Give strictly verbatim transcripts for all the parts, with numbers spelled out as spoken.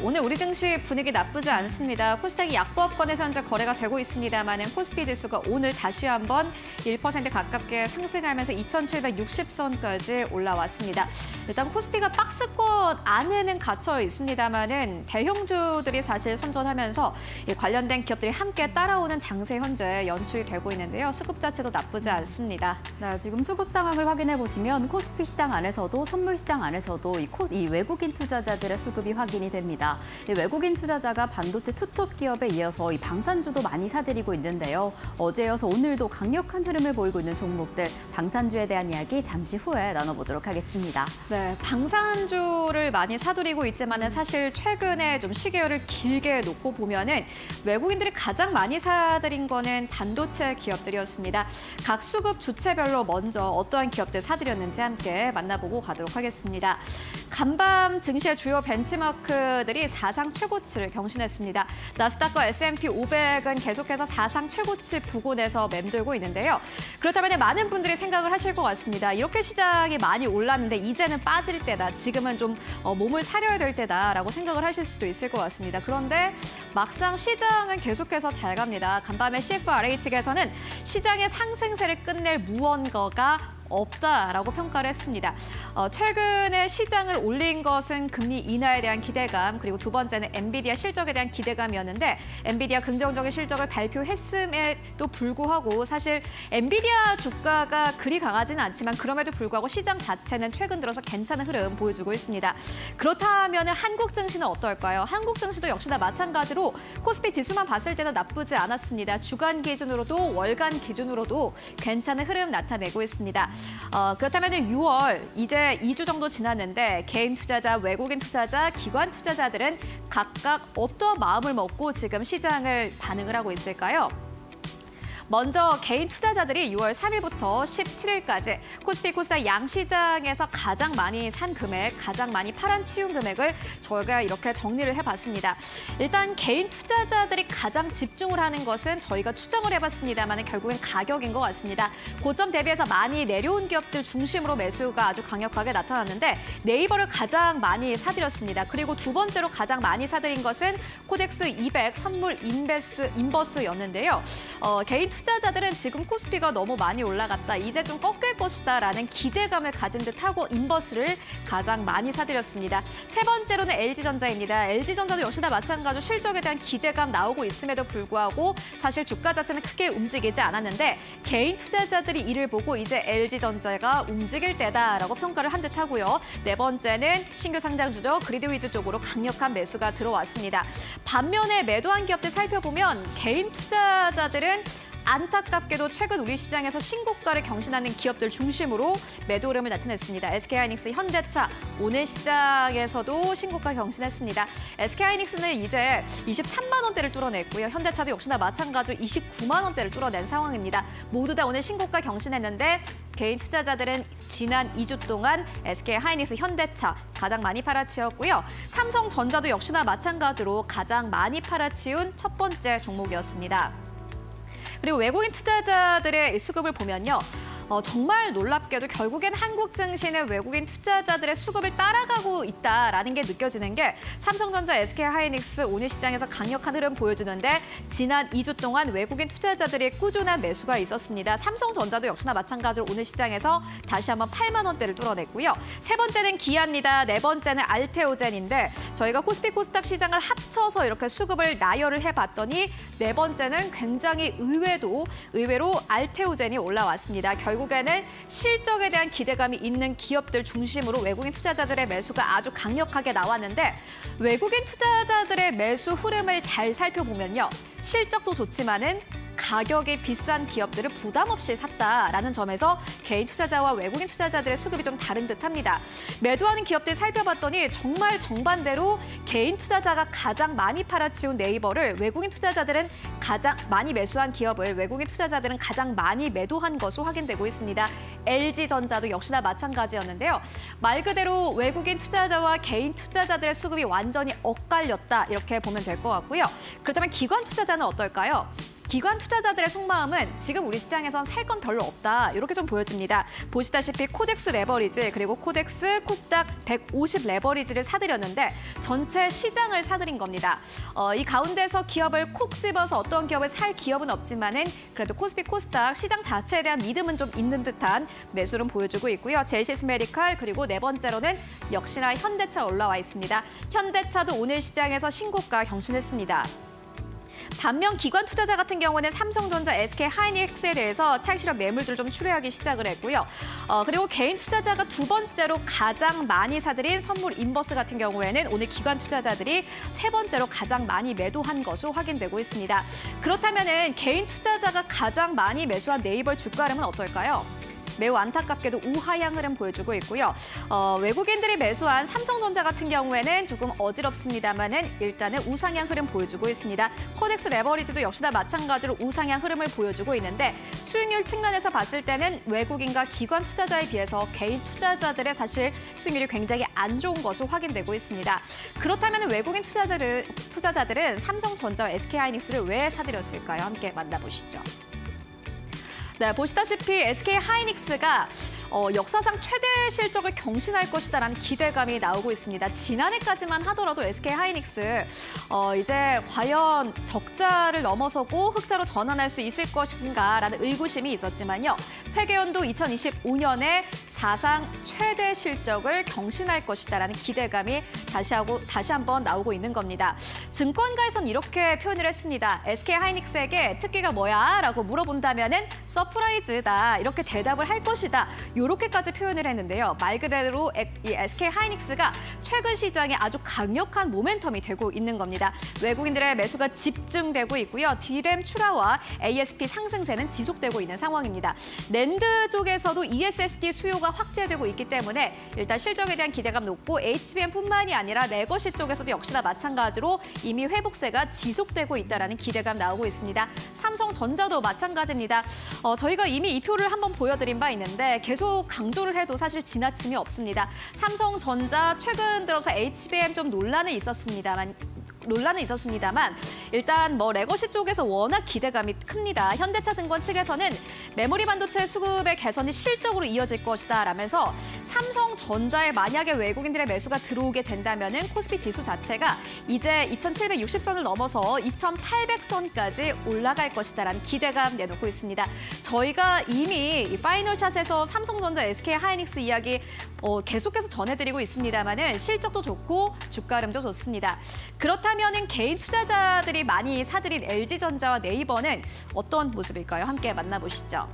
오늘 우리 증시 분위기 나쁘지 않습니다. 코스닥이 약보합권에서 현재 거래가 되고 있습니다만 코스피 지수가 오늘 다시 한번 일 퍼센트 가깝게 상승하면서 이천칠백육십 선까지 올라왔습니다. 일단 코스피가 박스권 안에는 갇혀 있습니다만 대형주들이 사실 선전하면서 관련된 기업들이 함께 따라오는 장세 현재 연출이 되고 있는데요. 수급 자체도 나쁘지 않습니다. 네, 지금 수급 상황을 확인해 보시면 코스피 시장 안에서도 선물 시장 안에서도 이, 코, 이 외국인 투자자들의 수급이 확인이 됩니다. 이 외국인 투자자가 반도체 투톱 기업에 이어서 이 방산주도 많이 사들이고 있는데요. 어제 이어서 오늘도 강력한 흐름을 보이고 있는 종목들, 방산주에 대한 이야기 잠시 후에 나눠보도록 하겠습니다. 네, 방산주를 많이 사들이고 있지만은 사실 최근에 좀 시계열을 길게 놓고 보면은 외국인들이 가장 많이 사들인 거는 반도체 기업들이었습니다. 각 수급 주체별로 먼저 어떠한 기업들 사들였는지 함께 만나보고 가도록 하겠습니다. 간밤 증시의 주요 벤치마크들이 사상 최고치를 경신했습니다. 나스닥과 에스 앤 피 오백은 계속해서 사상 최고치 부근에서 맴돌고 있는데요. 그렇다면 많은 분들이 생각을 하실 것 같습니다. 이렇게 시장이 많이 올랐는데 이제는 빠질 때다. 지금은 좀 몸을 사려야 될 때다라고 생각을 하실 수도 있을 것 같습니다. 그런데 막상 시장은 계속해서 잘 갑니다. 간밤에 씨 에프 알 에이 측에서는 시장의 상승세를 끝낼 무언가가 없다라고 평가를 했습니다. 어, 최근에 시장을 올린 것은 금리 인하에 대한 기대감, 그리고 두 번째는 엔비디아 실적에 대한 기대감이었는데 엔비디아 긍정적인 실적을 발표했음에도 불구하고 사실 엔비디아 주가가 그리 강하지는 않지만 그럼에도 불구하고 시장 자체는 최근 들어서 괜찮은 흐름 보여주고 있습니다. 그렇다면 한국 증시는 어떨까요? 한국 증시도 역시나 마찬가지로 코스피 지수만 봤을 때는 나쁘지 않았습니다. 주간 기준으로도 월간 기준으로도 괜찮은 흐름 나타내고 있습니다. 어, 그렇다면 유월, 이제 이 주 정도 지났는데 개인 투자자, 외국인 투자자, 기관 투자자들은 각각 어떤 마음을 먹고 지금 시장을 반응을 하고 있을까요? 먼저 개인 투자자들이 유월 삼일부터 십칠일까지 코스피 코스닥 양시장에서 가장 많이 산 금액, 가장 많이 팔아 치운 금액을 저희가 이렇게 정리를 해봤습니다. 일단 개인 투자자들이 가장 집중을 하는 것은 저희가 추정을 해봤습니다만 결국엔 가격인 것 같습니다. 고점 대비해서 많이 내려온 기업들 중심으로 매수가 아주 강력하게 나타났는데 네이버를 가장 많이 사들였습니다. 그리고 두 번째로 가장 많이 사들인 것은 코덱스 이백 선물 인베스, 인버스였는데요. 어, 개인 투자자들은 지금 코스피가 너무 많이 올라갔다, 이제 좀 꺾일 것이다라는 기대감을 가진 듯하고 인버스를 가장 많이 사들였습니다. 세 번째로는 엘지전자입니다. 엘지전자도 역시나 마찬가지로 실적에 대한 기대감 나오고 있음에도 불구하고 사실 주가 자체는 크게 움직이지 않았는데 개인 투자자들이 이를 보고 이제 엘지전자가 움직일 때다라고 평가를 한 듯하고요. 네 번째는 신규 상장주죠. 그리드위즈 쪽으로 강력한 매수가 들어왔습니다. 반면에 매도한 기업들 살펴보면 개인 투자자들은 안타깝게도 최근 우리 시장에서 신고가를 경신하는 기업들 중심으로 매도 흐름을 나타냈습니다. 에스케이하이닉스, 현대차 오늘 시장에서도 신고가 경신했습니다. 에스케이하이닉스는 이제 이십삼만 원대를 뚫어냈고요. 현대차도 역시나 마찬가지로 이십구만 원대를 뚫어낸 상황입니다. 모두 다 오늘 신고가 경신했는데 개인 투자자들은 지난 이 주 동안 에스케이하이닉스, 현대차 가장 많이 팔아치웠고요. 삼성전자도 역시나 마찬가지로 가장 많이 팔아치운 첫 번째 종목이었습니다. 그리고 외국인 투자자들의 수급을 보면요. 어, 정말 놀랍게도 결국엔 한국 증시는 외국인 투자자들의 수급을 따라가고 있다라는 게 느껴지는 게 삼성전자, 에스케이하이닉스 오늘 시장에서 강력한 흐름 보여주는데 지난 이 주 동안 외국인 투자자들의 꾸준한 매수가 있었습니다. 삼성전자도 역시나 마찬가지로 오늘 시장에서 다시 한번 팔만 원대를 뚫어냈고요. 세 번째는 기아입니다. 네 번째는 알테오젠인데 저희가 코스피 코스닥 시장을 합쳐서 이렇게 수급을 나열을 해봤더니 네 번째는 굉장히 의외도 의외로 알테오젠이 올라왔습니다. 결국에는 실적에 대한 기대감이 있는 기업들 중심으로 외국인 투자자들의 매수가 아주 강력하게 나왔는데 외국인 투자자들의 매수 흐름을 잘 살펴보면요. 실적도 좋지만은 가격이 비싼 기업들을 부담 없이 샀다라는 점에서 개인 투자자와 외국인 투자자들의 수급이 좀 다른 듯합니다. 매도하는 기업들 살펴봤더니 정말 정반대로 개인 투자자가 가장 많이 팔아치운 네이버를 외국인 투자자들은 가장 많이 매수한 기업을 외국인 투자자들은 가장 많이 매도한 것으로 확인되고 있습니다. 엘지전자도 역시나 마찬가지였는데요. 말 그대로 외국인 투자자와 개인 투자자들의 수급이 완전히 엇갈렸다 이렇게 보면 될 것 같고요. 그렇다면 기관 투자자는 어떨까요? 기관 투자자들의 속마음은 지금 우리 시장에선 살 건 별로 없다. 이렇게 좀 보여집니다. 보시다시피 코덱스 레버리지 그리고 코덱스 코스닥 백오십 레버리지를 사들였는데 전체 시장을 사들인 겁니다. 어, 이 가운데서 기업을 콕 집어서 어떤 기업을 살 기업은 없지만은 그래도 코스피 코스닥 시장 자체에 대한 믿음은 좀 있는 듯한 매수를 보여주고 있고요. 제이시스 메디칼 그리고 네 번째로는 역시나 현대차 올라와 있습니다. 현대차도 오늘 시장에서 신고가 경신했습니다. 반면 기관 투자자 같은 경우는 삼성전자, 에스케이하이닉스에 대해서 차익 실현 매물들을 좀 출회하기 시작을 했고요. 어, 그리고 개인 투자자가 두 번째로 가장 많이 사들인 선물 인버스 같은 경우에는 오늘 기관 투자자들이 세 번째로 가장 많이 매도한 것으로 확인되고 있습니다. 그렇다면은 개인 투자자가 가장 많이 매수한 네이버 주가 흐름은 어떨까요? 매우 안타깝게도 우하향 흐름 보여주고 있고요. 어, 외국인들이 매수한 삼성전자 같은 경우에는 조금 어지럽습니다만은 일단은 우상향 흐름 보여주고 있습니다. 코덱스 레버리지도 역시나 마찬가지로 우상향 흐름을 보여주고 있는데 수익률 측면에서 봤을 때는 외국인과 기관 투자자에 비해서 개인 투자자들의 사실 수익률이 굉장히 안 좋은 것으로 확인되고 있습니다. 그렇다면 외국인 투자자들은, 투자자들은 삼성전자와 에스케이하이닉스를 왜 사들였을까요? 함께 만나보시죠. 네, 보시다시피 에스케이하이닉스가 어, 역사상 최대 실적을 경신할 것이다라는 기대감이 나오고 있습니다. 지난해까지만 하더라도 에스케이하이닉스 어, 이제 과연 적자를 넘어서고 흑자로 전환할 수 있을 것인가라는 의구심이 있었지만요. 회계연도 이천이십오 년에 사상 최대 실적을 경신할 것이다라는 기대감이 다시 하고 다시 한번 나오고 있는 겁니다. 증권가에선 이렇게 표현을 했습니다. 에스케이하이닉스에게 특기가 뭐야? 라고 물어본다면은 서프라이즈다. 이렇게 대답을 할 것이다. 이렇게까지 표현을 했는데요. 말 그대로 이 에스케이하이닉스가 최근 시장에 아주 강력한 모멘텀이 되고 있는 겁니다. 외국인들의 매수가 집중되고 있고요. 디램 출하와 에이에스피 상승세는 지속되고 있는 상황입니다. 낸드 쪽에서도 이에스에스디 수요가 확대되고 있기 때문에 일단 실적에 대한 기대감 높고 에이치비엠뿐만이 아니라 레거시 쪽에서도 역시나 마찬가지로 이미 회복세가 지속되고 있다는 기대감 나오고 있습니다. 삼성전자도 마찬가지입니다. 어, 저희가 이미 이 표를 한번 보여드린 바 있는데 계속 강조를 해도 사실 지나침이 없습니다. 삼성전자 최근 들어서 에이치비엠 좀 논란은 있었습니다만 논란은 있었습니다만 일단 뭐 레거시 쪽에서 워낙 기대감이 큽니다. 현대차증권 측에서는 메모리 반도체 수급의 개선이 실적으로 이어질 것이다 라면서 삼성전자에 만약에 외국인들의 매수가 들어오게 된다면은 코스피 지수 자체가 이제 이천칠백육십 선을 넘어서 이천팔백 선까지 올라갈 것이다라는 기대감 내놓고 있습니다. 저희가 이미 이 파이널샷에서 삼성전자, 에스케이하이닉스 이야기 어, 계속해서 전해드리고 있습니다만은 실적도 좋고 주가 흐름도 좋습니다. 그렇다면은 개인 투자자들이 많이 사들인 엘지전자와 네이버는 어떤 모습일까요? 함께 만나보시죠.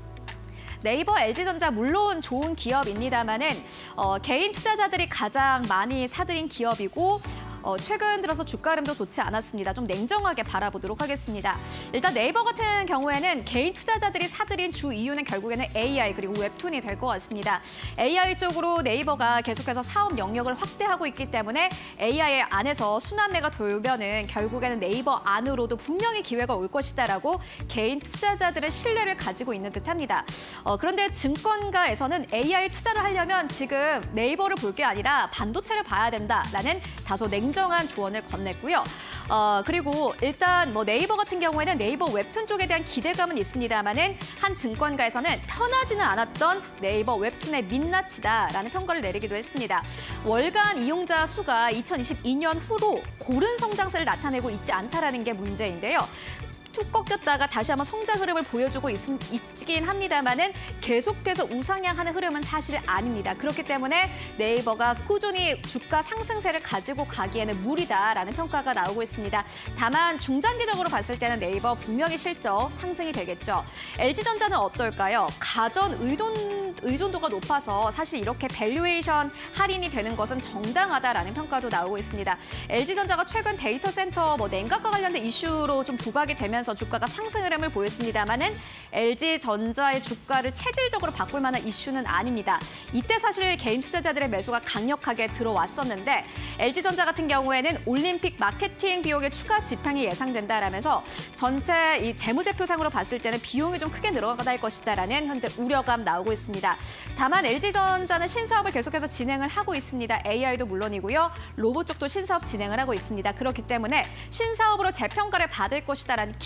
네이버, 엘지전자 물론 좋은 기업입니다만은 어, 개인 투자자들이 가장 많이 사들인 기업이고 어, 최근 들어서 주가 흐름도 좋지 않았습니다. 좀 냉정하게 바라보도록 하겠습니다. 일단 네이버 같은 경우에는 개인 투자자들이 사들인 주 이유는 결국에는 에이아이 그리고 웹툰이 될 것 같습니다. 에이아이 쪽으로 네이버가 계속해서 사업 영역을 확대하고 있기 때문에 에이아이 안에서 순환매가 돌면은 결국에는 네이버 안으로도 분명히 기회가 올 것이다라고 개인 투자자들의 신뢰를 가지고 있는 듯합니다. 어, 그런데 증권가에서는 에이아이 투자를 하려면 지금 네이버를 볼 게 아니라 반도체를 봐야 된다라는 다소 냉 정한 조언을 건넸고요. 어, 그리고 일단 뭐 네이버 같은 경우에는 네이버 웹툰 쪽에 대한 기대감은 있습니다만은 한 증권가에서는 편하지는 않았던 네이버 웹툰의 민낯이다라는 평가를 내리기도 했습니다. 월간 이용자 수가 이천이십이 년 후로 고른 성장세를 나타내고 있지 않다라는 게 문제인데요. 툭 꺾였다가 다시 한번 성장 흐름을 보여주고 있, 있긴 합니다만은 계속해서 우상향하는 흐름은 사실 아닙니다. 그렇기 때문에 네이버가 꾸준히 주가 상승세를 가지고 가기에는 무리다라는 평가가 나오고 있습니다. 다만 중장기적으로 봤을 때는 네이버 분명히 실적 상승이 되겠죠. 엘지전자는 어떨까요? 가전 의존, 의존도가 높아서 사실 이렇게 밸류에이션 할인이 되는 것은 정당하다라는 평가도 나오고 있습니다. 엘지전자가 최근 데이터 센터 뭐 냉각과 관련된 이슈로 좀 부각이 되면서 주가가 상승 흐름을 보였습니다만은 엘지전자의 주가를 체질적으로 바꿀 만한 이슈는 아닙니다. 이때 사실 개인 투자자들의 매수가 강력하게 들어왔었는데 엘지전자 같은 경우에는 올림픽 마케팅 비용의 추가 집행이 예상된다라면서 전체 이 재무제표상으로 봤을 때는 비용이 좀 크게 늘어날 것이다라는 현재 우려감 나오고 있습니다. 다만 엘지전자는 신사업을 계속해서 진행을 하고 있습니다. 에이아이도 물론이고요. 로봇 쪽도 신사업 진행을 하고 있습니다. 그렇기 때문에 신사업으로 재평가를 받을 것이다라는 기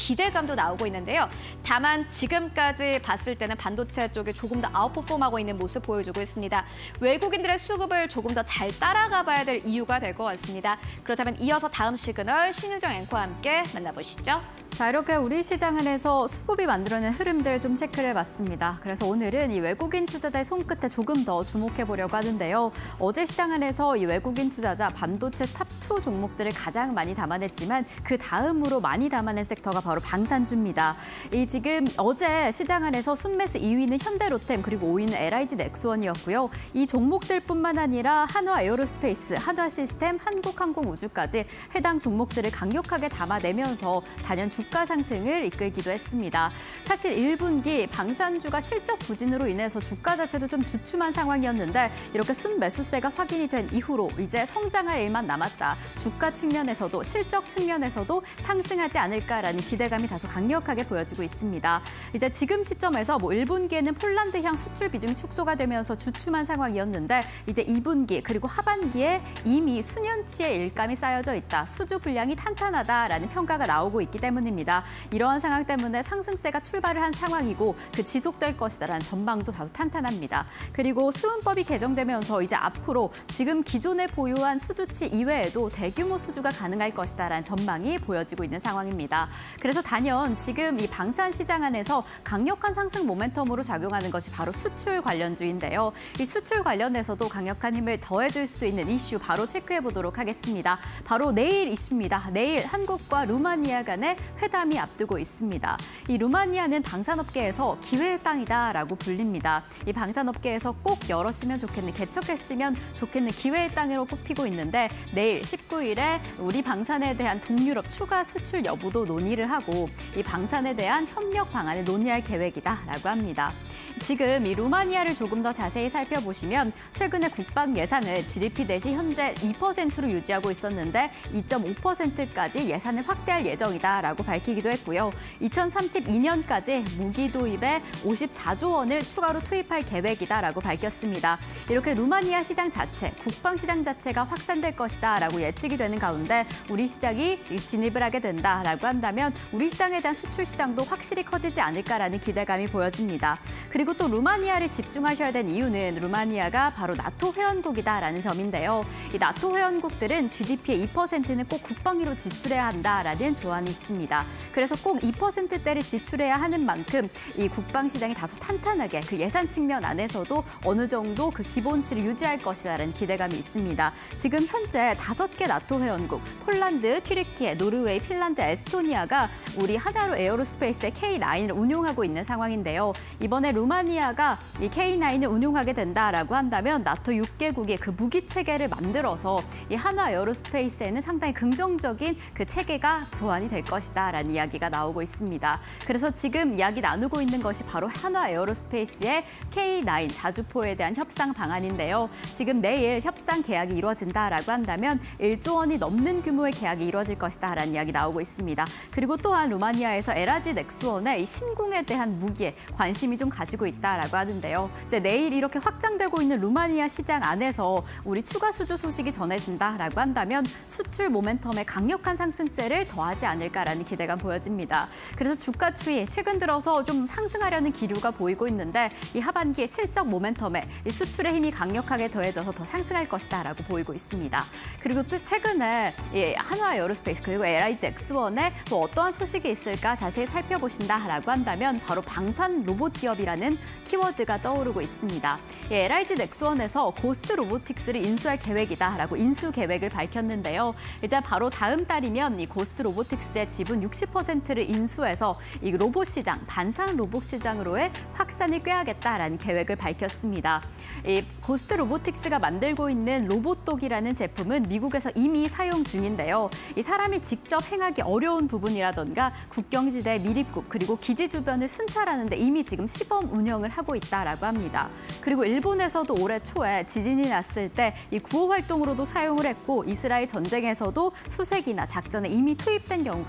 기대감도 나오고 있는데요. 다만 지금까지 봤을 때는 반도체 쪽에 조금 더 아웃퍼폼하고 있는 모습 보여주고 있습니다. 외국인들의 수급을 조금 더 잘 따라가 봐야 될 이유가 될 것 같습니다. 그렇다면 이어서 다음 시그널 신유정 앵커와 함께 만나보시죠. 자, 이렇게 우리 시장 안에서 수급이 만들어낸 흐름들 좀 체크를 해봤습니다. 그래서 오늘은 이 외국인 투자자의 손끝에 조금 더 주목해 보려고 하는데요. 어제 시장 안에서 이 외국인 투자자 반도체 탑 투 종목들을 가장 많이 담아냈지만 그 다음으로 많이 담아낸 섹터가 바로 방산주입니다. 이 지금 어제 시장 안에서 순매수 이 위는 현대로템 그리고 오 위는 엘아이지 넥스원이었고요. 이 종목들뿐만 아니라 한화 에어로스페이스, 한화 시스템, 한국항공우주까지 해당 종목들을 강력하게 담아내면서 단연 주가 상승을 이끌기도 했습니다. 사실 일 분기 방산주가 실적 부진으로 인해서 주가 자체도 좀 주춤한 상황이었는데 이렇게 순매수세가 확인이 된 이후로 이제 성장할 일만 남았다. 주가 측면에서도 실적 측면에서도 상승하지 않을까라는 기대감이 다소 강력하게 보여지고 있습니다. 이제 지금 시점에서 뭐 일 분기에는 폴란드향 수출 비중 축소가 되면서 주춤한 상황이었는데 이제 이 분기 그리고 하반기에 이미 수년치의 일감이 쌓여져 있다. 수주 분량이 탄탄하다라는 평가가 나오고 있기 때문입니다. 이러한 상황 때문에 상승세가 출발을 한 상황이고 그 지속될 것이다라는 전망도 다소 탄탄합니다. 그리고 수은법이 개정되면서 이제 앞으로 지금 기존에 보유한 수주치 이외에도 대규모 수주가 가능할 것이다라는 전망이 보여지고 있는 상황입니다. 그래서 단연 지금 이 방산 시장 안에서 강력한 상승 모멘텀으로 작용하는 것이 바로 수출 관련주인데요. 이 수출 관련해서도 강력한 힘을 더해줄 수 있는 이슈 바로 체크해 보도록 하겠습니다. 바로 내일 이슈입니다. 내일 한국과 루마니아 간의 회담이 앞두고 있습니다. 이 루마니아는 방산업계에서 기회의 땅이다라고 불립니다. 이 방산업계에서 꼭 열었으면 좋겠는, 개척했으면 좋겠는 기회의 땅으로 꼽히고 있는데 내일 십구 일에 우리 방산에 대한 동유럽 추가 수출 여부도 논의를 하고 이 방산에 대한 협력 방안을 논의할 계획이다라고 합니다. 지금 이 루마니아를 조금 더 자세히 살펴보시면 최근에 국방 예산을 지디피 대비 현재 이 퍼센트로 유지하고 있었는데 이 점 오 퍼센트까지 예산을 확대할 예정이다라고 밝히기도 했고요. 이천삼십이 년까지 무기 도입에 오십사조 원을 추가로 투입할 계획이다라고 밝혔습니다. 이렇게 루마니아 시장 자체, 국방 시장 자체가 확산될 것이다라고 예측이 되는 가운데 우리 시장이 진입을 하게 된다라고 한다면 우리 시장에 대한 수출 시장도 확실히 커지지 않을까라는 기대감이 보여집니다. 그리고 또 루마니아를 집중하셔야 되는 이유는 루마니아가 바로 나토 회원국이다라는 점인데요. 이 나토 회원국들은 지디피의 이 퍼센트는 꼭 국방위로 지출해야 한다라는 조항이 있습니다. 그래서 꼭 이 퍼센트대를 지출해야 하는 만큼 이 국방 시장이 다소 탄탄하게 그 예산 측면 안에서도 어느 정도 그 기본치를 유지할 것이라는 기대감이 있습니다. 지금 현재 다섯 개 나토 회원국, 폴란드, 튀르키예, 노르웨이, 핀란드, 에스토니아가 우리 하나로 에어로스페이스의 케이 나인을 운용하고 있는 상황인데요. 이번에 루마니아가 이 케이 나인을 운용하게 된다라고 한다면 나토 육 개국이 그 무기 체계를 만들어서 이 한화 에어로스페이스에는 상당히 긍정적인 그 체계가 조안이 될 것이다라는 이야기가 나오고 있습니다. 그래서 지금 이야기 나누고 있는 것이 바로 한화 에어로스페이스의 케이 나인 자주포에 대한 협상 방안인데요. 지금 내일 협상 계약이 이루어진다라고 한다면 일조 원이 넘는 규모의 계약이 이루어질 것이다라는 이야기 나오고 있습니다. 그리고 또한 루마니아에서 엘아이지 넥스원의 이 신궁에 대한 무기에 관심이 좀 가지고 있다라고 하는데요. 이제 내일 이렇게 확장되고 있는 루마니아 시장 안에서 우리 추가 수주 소식이 전해진다라고 한다면 수출 모멘텀에 강력한 상승세를 더하지 않을까라는 기대가 보여집니다. 그래서 주가 추이 최근 들어서 좀 상승하려는 기류가 보이고 있는데 이 하반기에 실적 모멘텀에 이 수출의 힘이 강력하게 더해져서 더 상승할 것이다라고 보이고 있습니다. 그리고 또 최근에 이 한화 에어로스페이스 그리고 엘아이지 넥스원에 또 어떠한 소식이 있을까 자세히 살펴보신다라고 한다면 바로 방산 로봇 기업이라는 키워드가 떠오르고 있습니다. 이 엘아이지 넥스원에서 고스트 로보틱스를 인수할 계획이다라고 인수 계획을 밝혔는데요. 이제 바로 다음 달이면 이 고스트 로보틱스의 지분 육십 퍼센트를 인수해서 이 로봇 시장, 반상 로봇 시장으로의 확산을 꾀하겠다라는 계획을 밝혔습니다. 이 고스트 로보틱스가 만들고 있는 로봇독이라는 제품은 미국에서 이미 사용 중인데요. 이 사람이 직접 행하기 어려운 부분이라던가 국경지대 밀입국 그리고 기지 주변을 순찰하는 데 이미 지금 시범 운영을 하고 있다라고 합니다. 그리고 일본에서도 올해 초에 지진이 났을 때 이 구호 활동으로도 사용을 했고 이스라엘 전쟁에서도 수색이나 작전에 이미 투입된 경우가 있다라고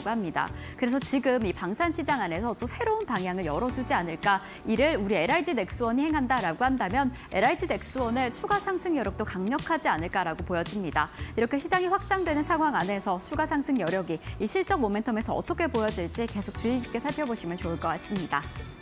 있다고 합니다. 그래서 지금 이 방산 시장 안에서 또 새로운 방향을 열어주지 않을까. 이를 우리 엘아이지 넥스원이 행한다라고 한다면 엘아이지 넥스원의 추가 상승 여력도 강력하지 않을까라고 보여집니다. 이렇게 시장이 확장되는 상황 안에서 추가 상승 여력이 이 실적 모멘텀에서 어떻게 보여질지 계속 주의 깊게 살펴보시면 좋을 것 같습니다.